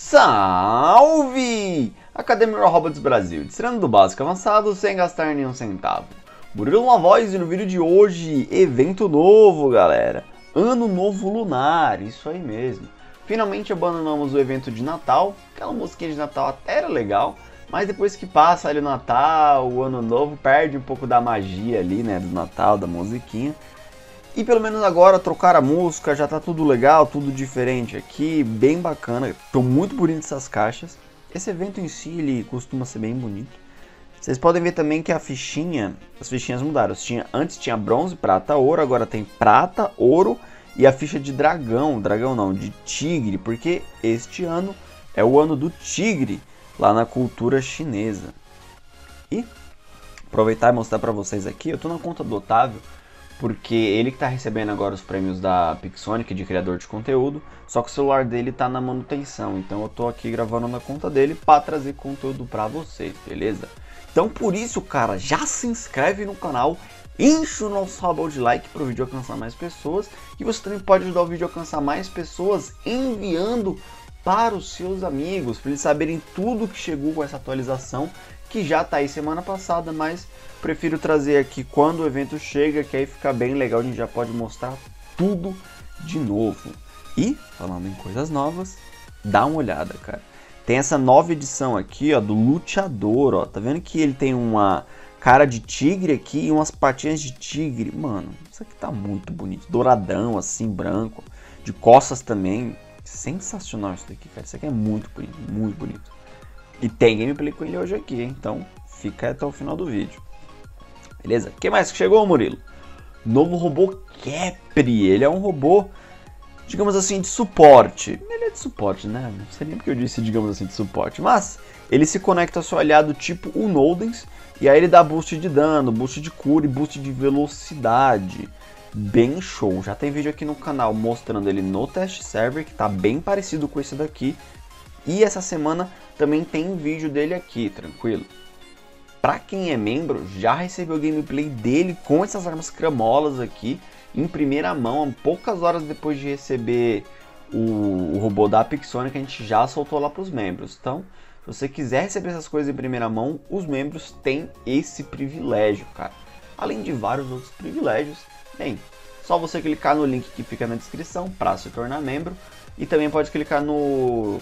Salve! Academia Robots Brasil, tirando do básico avançado sem gastar nenhum centavo. Murilo na voz e no vídeo de hoje, evento novo, galera. Ano Novo Lunar, isso aí mesmo. Finalmente abandonamos o evento de Natal, aquela musiquinha de Natal até era legal, mas depois que passa ali o Natal, o Ano Novo, perde um pouco da magia ali, né, do Natal, da musiquinha. E pelo menos agora trocaram a música, já tá tudo legal, tudo diferente aqui, bem bacana. Estão muito bonitas essas caixas. Esse evento em si, ele costuma ser bem bonito. Vocês podem ver também que a fichinha, as fichinhas mudaram. Antes tinha bronze, prata, ouro, agora tem prata, ouro e a ficha de dragão. Dragão não, de tigre, porque este ano é o ano do tigre, lá na cultura chinesa. E aproveitar e mostrar pra vocês aqui, eu tô na conta do Otávio, porque ele que tá recebendo agora os prêmios da Pixonic de criador de conteúdo, só que o celular dele tá na manutenção, então eu tô aqui gravando na conta dele para trazer conteúdo pra vocês, beleza? Então por isso, cara, já se inscreve no canal, enche o nosso rabão de like pro vídeo alcançar mais pessoas, e você também pode ajudar o vídeo a alcançar mais pessoas enviando para os seus amigos, para eles saberem tudo que chegou com essa atualização, que já tá aí semana passada, mas prefiro trazer aqui quando o evento chega, que aí fica bem legal, a gente já pode mostrar tudo de novo. E, falando em coisas novas, dá uma olhada, cara. Tem essa nova edição aqui, ó, do Luteador, ó. Tá vendo que ele tem uma cara de tigre aqui e umas patinhas de tigre? Mano, isso aqui tá muito bonito. Douradão, assim, branco. De costas também. Sensacional isso daqui, cara. Isso aqui é muito bonito, muito bonito. E tem gameplay com ele hoje aqui, hein? Então fica até o final do vídeo. Beleza? O que mais que chegou, Murilo? Novo robô Capri. Ele é um robô, digamos assim, de suporte. Ele é de suporte, né? Não sei nem porque eu disse, digamos assim, de suporte. Mas ele se conecta ao seu aliado tipo o Nodens. E aí ele dá boost de dano, boost de cura e boost de velocidade. Bem show. Já tem vídeo aqui no canal mostrando ele no test server, que tá bem parecido com esse daqui. E essa semana também tem vídeo dele aqui, tranquilo? Pra quem é membro, já recebeu o gameplay dele com essas armas cramolas aqui, em primeira mão, poucas horas depois de receber o robô da Pixonic, a gente já soltou lá pros membros. Então, se você quiser receber essas coisas em primeira mão, os membros têm esse privilégio, cara. Além de vários outros privilégios, bem, só você clicar no link que fica na descrição para se tornar membro, e também pode clicar no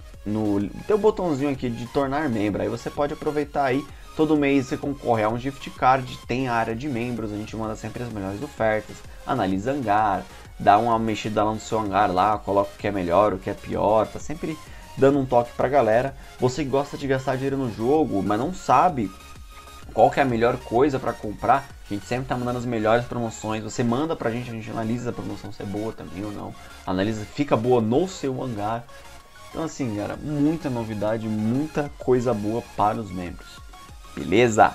teu botãozinho aqui de tornar membro, aí você pode aproveitar aí, todo mês você concorre a um gift card, tem a área de membros, a gente manda sempre as melhores ofertas, analisa hangar, dá uma mexida lá no seu hangar lá, coloca o que é melhor, o que é pior, tá sempre dando um toque pra galera. Você que gosta de gastar dinheiro no jogo, mas não sabe qual que é a melhor coisa pra comprar, a gente sempre tá mandando as melhores promoções, você manda pra gente analisa a promoção se é boa também ou não, analisa se fica boa no seu hangar. Então assim, cara, muita novidade, muita coisa boa para os membros. Beleza?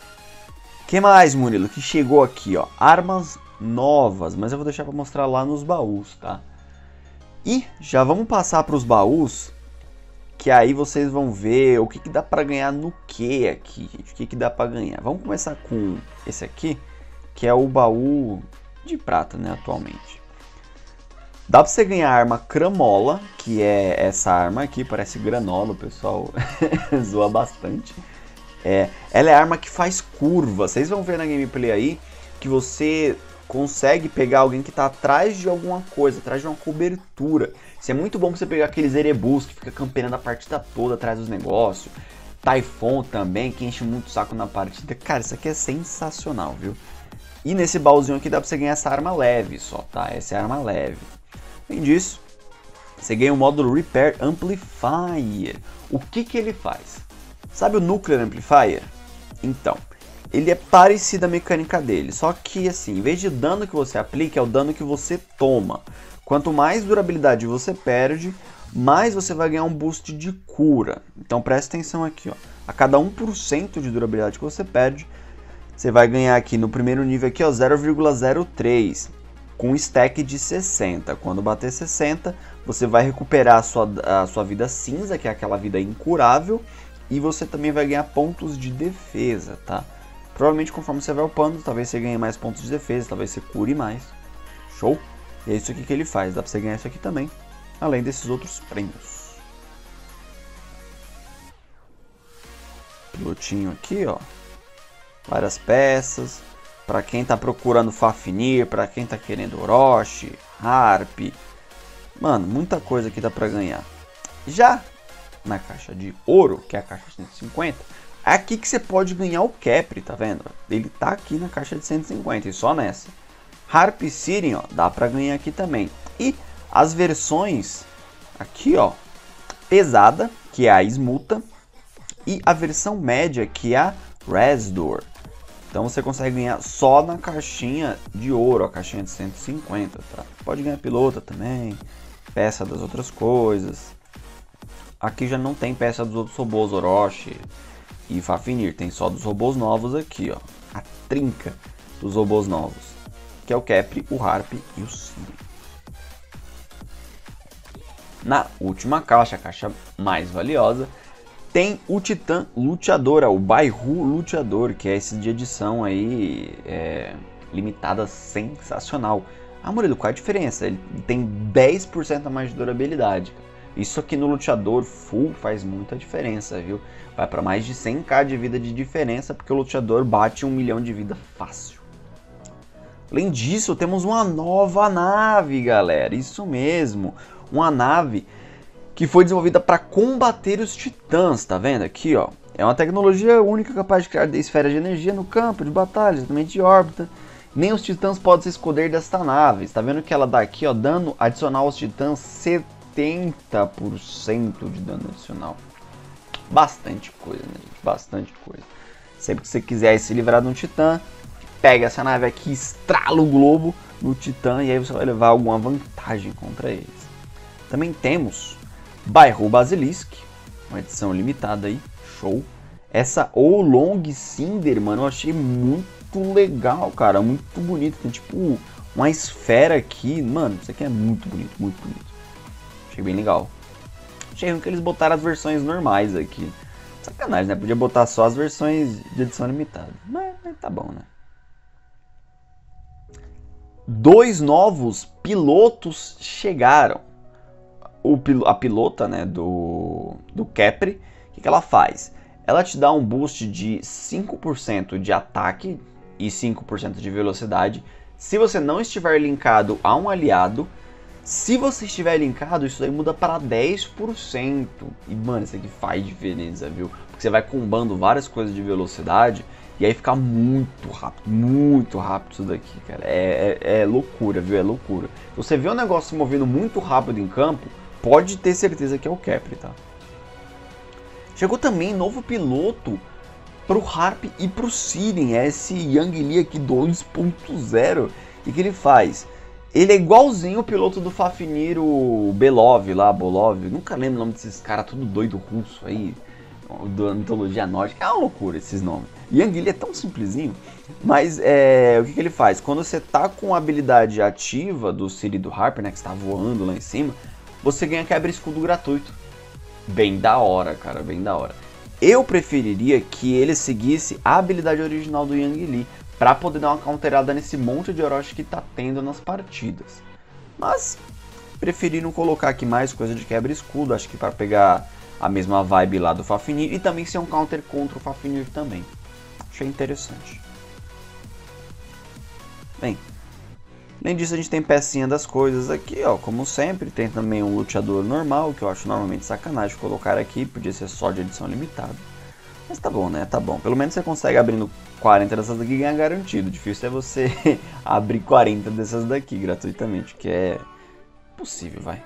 Que mais, Murilo? Que chegou aqui, ó. Armas novas, mas eu vou deixar para mostrar lá nos baús, tá? E já vamos passar para os baús, que aí vocês vão ver o que dá para ganhar no que aqui, gente. O que dá para ganhar. Vamos começar com esse aqui, que é o baú de prata, né, atualmente. Dá pra você ganhar a arma cramola, que é essa arma aqui, parece granola, o pessoal zoa bastante. Ela é a arma que faz curva, vocês vão ver na gameplay aí que você consegue pegar alguém que tá atrás de alguma coisa, atrás de uma cobertura. Isso é muito bom pra você pegar aqueles erebus que fica campeando a partida toda atrás dos negócios. Typhon também, que enche muito o saco na partida. Cara, isso aqui é sensacional, viu? E nesse baúzinho aqui dá pra você ganhar essa arma leve só, tá? Essa é a arma leve. Além disso, você ganha o módulo Repair Amplifier. O que ele faz? Sabe o Nuclear Amplifier? Então, ele é parecido a mecânica dele, só que assim, em vez de dano que você aplica, é o dano que você toma. Quanto mais durabilidade você perde, mais você vai ganhar um boost de cura. Então presta atenção aqui, ó. A cada 1% de durabilidade que você perde, você vai ganhar aqui no primeiro nível aqui, ó, 0,03. Com stack de 60. Quando bater 60, você vai recuperar a sua vida cinza, que é aquela vida incurável, e você também vai ganhar pontos de defesa, tá? Provavelmente conforme você vai upando, talvez você ganhe mais pontos de defesa, talvez você cure mais. Show? E é isso aqui que ele faz, dá pra você ganhar isso aqui também, além desses outros prêmios. pilotinho aqui, ó. Várias peças. Pra quem tá procurando Fafnir, pra quem tá querendo Orochi, Harp. Mano, muita coisa que dá pra ganhar. Já na caixa de ouro, que é a caixa de 150, é aqui que você pode ganhar o Capri, tá vendo? Ele tá aqui na caixa de 150 e só nessa. Harp e Siren, ó, dá pra ganhar aqui também. E as versões aqui, ó, pesada, que é a Smuta, e a versão média, que é a Resdor. Então você consegue ganhar só na caixinha de ouro, a caixinha de 150, tá? Pode ganhar pilota também, peça das outras coisas. Aqui já não tem peça dos outros robôs, Orochi e Fafnir, tem só dos robôs novos aqui, ó. A trinca dos robôs novos, que é o Capri, o Harp e o Siren. Na última caixa, a caixa mais valiosa, tem o Titã Luteador, o Baihu Luteador, que é esse de edição aí, limitada sensacional. Ah, Murilo, qual é a diferença? Ele tem 10% a mais de durabilidade. Isso aqui no Luteador Full faz muita diferença, viu? Vai para mais de 100k de vida de diferença, porque o Luteador bate 1 milhão de vida fácil. Além disso, temos uma nova nave, galera. Isso mesmo, uma nave que foi desenvolvida para combater os titãs, tá vendo aqui, ó? É uma tecnologia única capaz de criar esferas de energia no campo de batalha, exatamente de órbita. Nem os titãs podem se esconder desta nave. Tá vendo que ela dá aqui, ó, dano adicional aos titãs, 70% de dano adicional. Bastante coisa, né, gente? Bastante coisa. Sempre que você quiser se livrar de um titã, pega essa nave aqui, estrala o globo no titã e aí você vai levar alguma vantagem contra eles. Também temos Baihu Basilisk, uma edição limitada aí, show. Essa Oolong Cinder, mano, eu achei muito legal, cara, muito bonito. Tem tipo uma esfera aqui, mano, isso aqui é muito bonito, muito bonito. Achei bem legal. Achei ruim que eles botaram as versões normais aqui. Sacanagem, né? Podia botar só as versões de edição limitada. Mas tá bom, né? 2 novos pilotos chegaram. A pilota, né, do Capri, o que ela faz? Ela te dá um boost de 5% de ataque e 5% de velocidade se você não estiver linkado a um aliado. Se você estiver linkado, isso aí muda para 10%. E, mano, isso aqui faz diferença, viu? Porque você vai combando várias coisas de velocidade e aí fica muito rápido isso daqui, cara. É loucura, viu? É loucura. Você vê um negócio se movendo muito rápido em campo, pode ter certeza que é o Capri, tá? Chegou também novo piloto pro Harp e pro Siren, é esse Yang Li aqui 2.0. O que ele faz? Ele é igualzinho o piloto do Fafnir, o Belov lá, Bolov. Nunca lembro o nome desses caras, tudo doido russo aí, da mitologia nórdica. É uma loucura esses nomes. Yang Li é tão simplesinho, mas o que ele faz? Quando você tá com a habilidade ativa do Siren e do Harp, né, que está voando lá em cima, você ganha quebra-escudo gratuito. Bem da hora, cara, bem da hora. Eu preferiria que ele seguisse a habilidade original do Yang Li, para poder dar uma counterada nesse monte de Orochi que tá tendo nas partidas. Mas preferi não colocar aqui mais coisa de quebra-escudo, acho que para pegar a mesma vibe lá do Fafnir e também ser um counter contra o Fafnir também. Achei interessante. Bem, além disso a gente tem pecinha das coisas aqui, ó, como sempre. Tem também um luteador normal, que eu acho normalmente sacanagem colocar aqui, podia ser só de edição limitada. Mas tá bom, né? Tá bom. Pelo menos você consegue abrindo 40 dessas daqui e ganhar garantido. Difícil é você abrir 40 dessas daqui gratuitamente, que é possível, vai.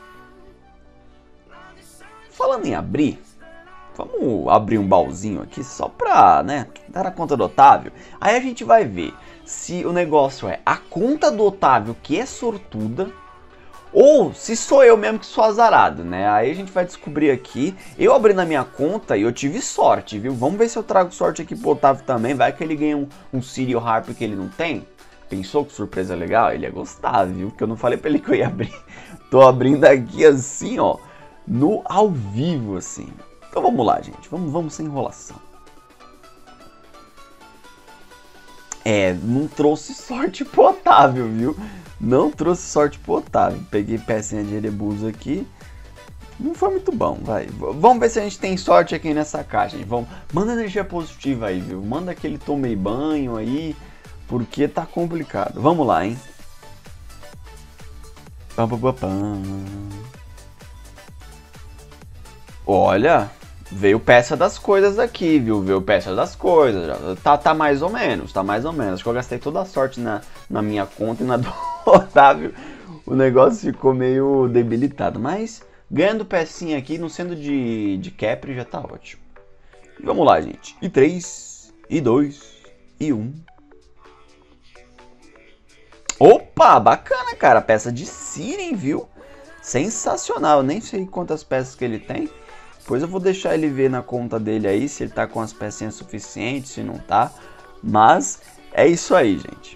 Falando em abrir, vamos abrir um baúzinho aqui só pra, né, dar a conta do Otávio. Aí a gente vai ver se o negócio é a conta do Otávio que é sortuda, ou se sou eu mesmo que sou azarado, né? Aí a gente vai descobrir aqui. Eu abri na minha conta e eu tive sorte, viu? Vamos ver se eu trago sorte aqui pro Otávio também. Vai que ele ganha um Siren Harp que ele não tem. Pensou que surpresa legal? Ele ia gostar, viu? Porque eu não falei pra ele que eu ia abrir. Tô abrindo aqui assim, ó, no ao vivo, assim. Então vamos lá, gente. Vamos sem enrolação. Não trouxe sorte pro Otávio, viu? Não trouxe sorte pro Otávio. Peguei pecinha de Erebus aqui. Não foi muito bom, vai. Vamos ver se a gente tem sorte aqui nessa caixa, gente. Vamos. Manda energia positiva aí, viu? Manda aquele tomei banho aí, porque tá complicado. Vamos lá, hein? Pam, pam, pam, pam. Olha, veio peça das coisas aqui, viu? Veio peça das coisas. Tá mais ou menos, tá mais ou menos. Acho que eu gastei toda a sorte na minha conta e na do Otávio. O negócio ficou meio debilitado, mas ganhando pecinha aqui, não sendo de Capri, já tá ótimo. E vamos lá, gente. E 3, e 2, e 1. Opa, bacana, cara. Peça de Siren, viu? Sensacional. Eu nem sei quantas peças que ele tem. Depois eu vou deixar ele ver na conta dele aí se ele tá com as pecinhas suficientes, se não tá. Mas é isso aí, gente.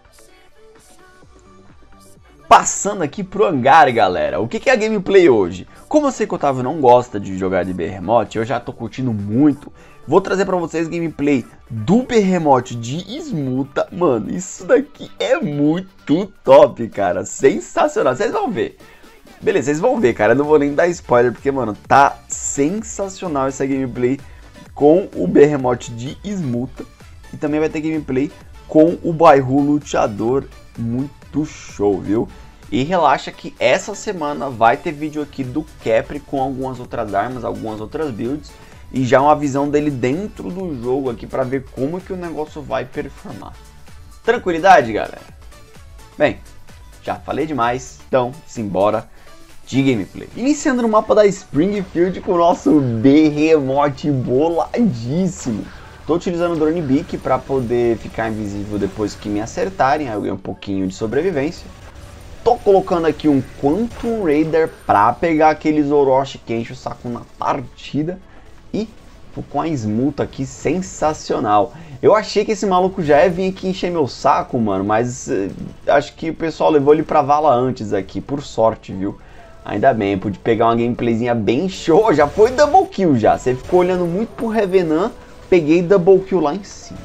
Passando aqui pro hangar, galera. O que é a gameplay hoje? Como eu sei que o Otávio não gosta de jogar de Behemoth, eu já tô curtindo muito. Vou trazer pra vocês gameplay do Behemoth de Smuta. Mano, isso daqui é muito top, cara. Sensacional. Vocês vão ver. Beleza, vocês vão ver, cara. Eu não vou nem dar spoiler, porque, mano, tá sensacional essa gameplay com o Behemoth de Smuta. E também vai ter gameplay com o Baihu Luteador. Muito show, viu? E relaxa que essa semana vai ter vídeo aqui do Capri com algumas outras armas, algumas outras builds. E já uma visão dele dentro do jogo aqui para ver como que o negócio vai performar. Tranquilidade, galera? Bem, já falei demais, então simbora de gameplay. Iniciando no mapa da Springfield com o nosso Behemoth boladíssimo. Tô utilizando o Drone Beak para poder ficar invisível depois que me acertarem, aí eu ganho um pouquinho de sobrevivência. Tô colocando aqui um Quantum Raider para pegar aqueles Orochi que enche o saco na partida. E tô com a Smuta aqui sensacional. Eu achei que esse maluco já ia vir aqui encher meu saco, mano, mas acho que o pessoal levou ele pra vala antes aqui, por sorte, viu? Ainda bem, pude pegar uma gameplayzinha bem show, já foi double kill já. Você ficou olhando muito pro Revenant, peguei double kill lá em cima.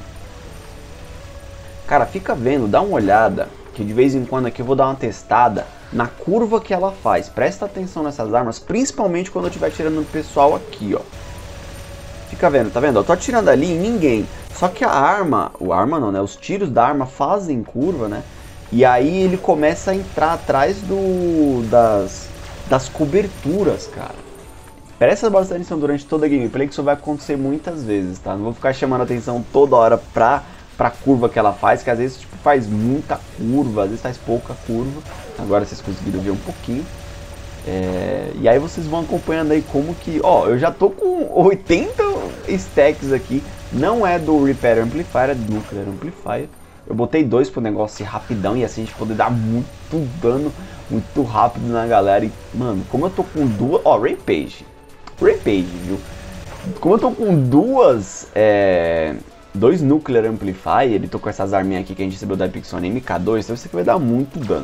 Cara, fica vendo, dá uma olhada, que de vez em quando aqui eu vou dar uma testada na curva que ela faz. Presta atenção nessas armas, principalmente quando eu estiver tirando o pessoal aqui, ó. Fica vendo, tá vendo? Eu tô atirando ali em ninguém. Só que a arma não, né? Os tiros da arma fazem curva, né? E aí ele começa a entrar atrás das coberturas, cara. Presta bastante atenção durante toda a gameplay que isso vai acontecer muitas vezes, tá? Não vou ficar chamando atenção toda hora pra curva que ela faz, que às vezes tipo, faz muita curva, às vezes faz pouca curva. Agora vocês conseguiram ver um pouquinho. E aí vocês vão acompanhando aí como que... Ó, eu já tô com 80 stacks aqui. Não é do Repair Amplifier, é do Nuclear Amplifier. Eu botei 2 pro negócio ir rapidão e assim a gente poder dar muito dano, muito rápido na galera. E, mano, como eu tô com duas... Ó, Rampage, viu? Como eu tô com dois Nuclear Amplifier, ele tô com essas arminhas aqui que a gente recebeu da Epixone MK2, então isso aqui vai dar muito dano.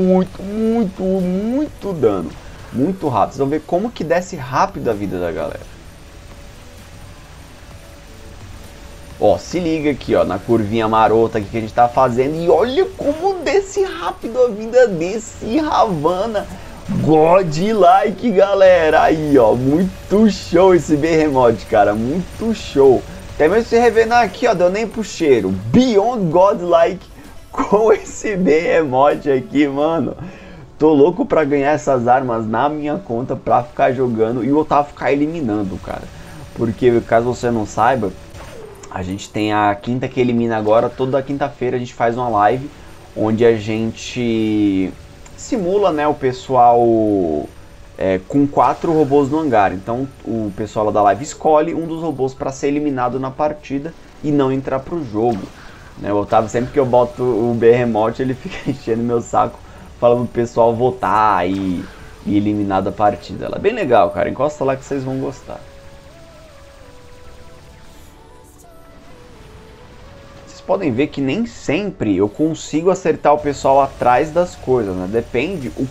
Muito dano. Muito rápido. Vocês vão ver como que desce rápido a vida da galera. Ó, se liga aqui, ó, na curvinha marota aqui que a gente tá fazendo. E olha como desce rápido a vida desse Ravana. Godlike, galera. Aí, ó, muito show esse Behemoth, cara. Muito show. Até mesmo se revenar aqui, ó, deu nem pro cheiro. Beyond Godlike com esse Behemoth aqui, mano. Tô louco pra ganhar essas armas na minha conta pra ficar jogando e o Otávio ficar eliminando, cara. Porque, caso você não saiba, a gente tem a quinta que elimina agora. Toda quinta-feira a gente faz uma live onde a gente simula, né, o pessoal com 4 robôs no hangar. Então o pessoal lá da live escolhe um dos robôs para ser eliminado na partida e não entrar pro jogo, né? O Otávio, sempre que eu boto o Behemoth, ele fica enchendo meu saco falando pro pessoal votar e eliminar da partida. Ela é bem legal, cara. Encosta lá que vocês vão gostar. Vocês podem ver que nem sempre eu consigo acertar o pessoal atrás das coisas, né? Depende o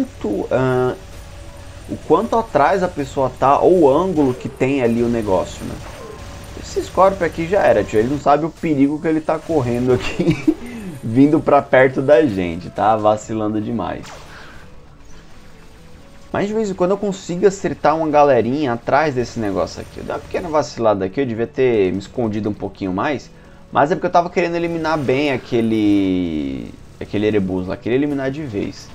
quanto atrás a pessoa tá ou o ângulo que tem ali o negócio, né? Esse Scorpion aqui já era, tio. Ele não sabe o perigo que ele tá correndo aqui, vindo pra perto da gente, tá? Vacilando demais. Mas de vez em quando eu consigo acertar uma galerinha atrás desse negócio aqui. Eu dei uma pequena vacilada aqui, eu devia ter me escondido um pouquinho mais. Mas é porque eu tava querendo eliminar bem aquele Erebus lá, queria eliminar de vez.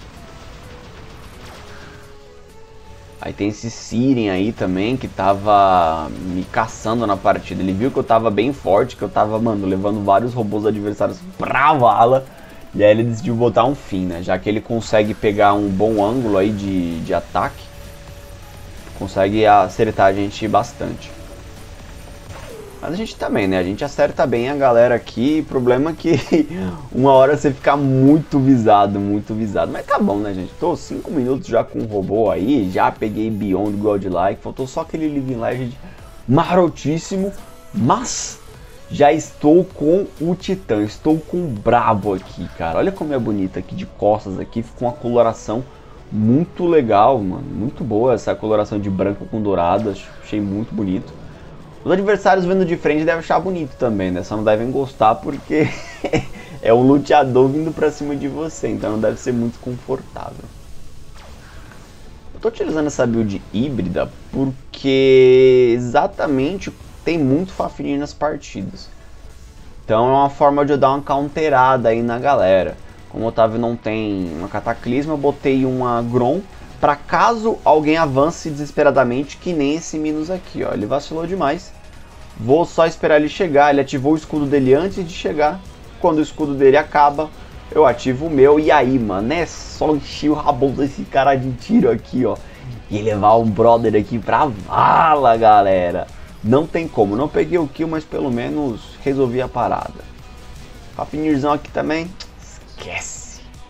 Aí tem esse Siren aí também, que tava me caçando na partida. Ele viu que eu tava bem forte, que eu tava, mano, levando vários robôs adversários pra vala. E aí ele decidiu botar um fim, né? Já que ele consegue pegar um bom ângulo aí de ataque. Consegue acertar a gente bastante. Mas a gente também, né? A gente acerta bem a galera aqui. O problema é que uma hora você fica muito visado, muito visado. Mas tá bom, né, gente? Tô 5 minutos já com o robô aí. Já peguei Beyond Godlike. Faltou só aquele Living Legend marotíssimo. Mas já estou com o Titã. Estou com o Brabo aqui, cara. Olha como é bonito aqui de costas aqui. Ficou uma coloração muito legal, mano. Muito boa essa coloração de branco com dourado. Achei muito bonito. Os adversários vendo de frente devem achar bonito também, né? Só não devem gostar porque é um luteador vindo pra cima de você, então não deve ser muito confortável. Eu tô utilizando essa build híbrida porque exatamente tem muito Fafnir nas partidas. Então é uma forma de eu dar uma counterada aí na galera. Como o Otávio não tem uma Cataclisma, eu botei uma Grom para caso alguém avance desesperadamente, que nem esse Minos aqui, ó. Ele vacilou demais. Vou só esperar ele chegar. Ele ativou o escudo dele antes de chegar. Quando o escudo dele acaba, eu ativo o meu. E aí, mano, é só encher o rabo desse cara de tiro aqui, ó. E levar um brother aqui pra vala, galera. Não tem como. Não peguei o kill, mas pelo menos resolvi a parada. Fafnirzão aqui também. Esquece.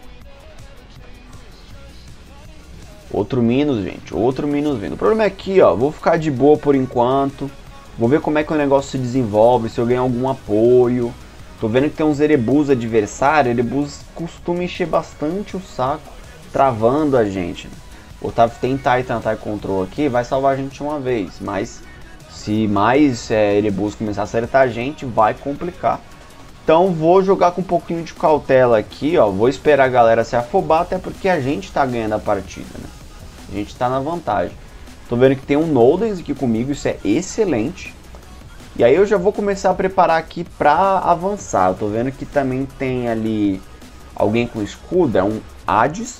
Outro Minos, gente. Outro Minos vindo. O problema é aqui, ó. Vou ficar de boa por enquanto. Vou ver como é que o negócio se desenvolve. Se eu ganhar algum apoio. Tô vendo que tem uns Erebus adversários. Erebus costuma encher bastante o saco. Travando a gente. O Otávio tem Titan Control aqui. Vai salvar a gente uma vez. Mas se mais Erebus começar a acertar a gente, vai complicar. Então vou jogar com um pouquinho de cautela aqui, ó. Vou esperar a galera se afobar, até porque a gente tá ganhando a partida, né? A gente tá na vantagem. Tô vendo que tem um Nodens aqui comigo, isso é excelente. E aí eu já vou começar a preparar aqui pra avançar. Eu tô vendo que também tem ali alguém com escudo, é um Hades.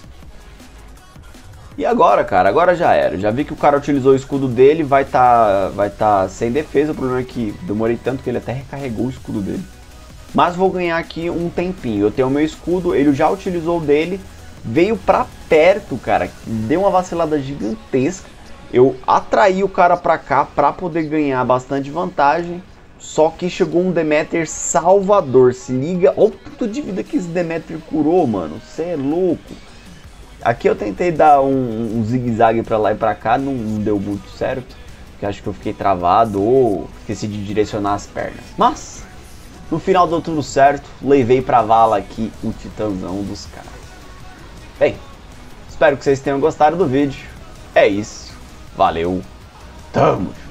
E agora, cara, agora já era. Já vi que o cara utilizou o escudo dele, vai tá sem defesa. O problema é que demorei tanto que ele até recarregou o escudo dele. Mas vou ganhar aqui um tempinho. Eu tenho o meu escudo, ele já utilizou o dele. Veio pra perto, cara. Deu uma vacilada gigantesca. Eu atraí o cara pra cá pra poder ganhar bastante vantagem. Só que chegou um Demeter salvador. Se liga. Olha o tanto de vida que esse Demeter curou, mano. Você é louco. Aqui eu tentei dar um zigue-zague pra lá e pra cá. Não deu muito certo. Porque acho que eu fiquei travado ou esqueci de direcionar as pernas. Mas no final deu tudo certo, levei pra vala aqui o titãzão dos caras. Bem, espero que vocês tenham gostado do vídeo. É isso, valeu, tamo junto.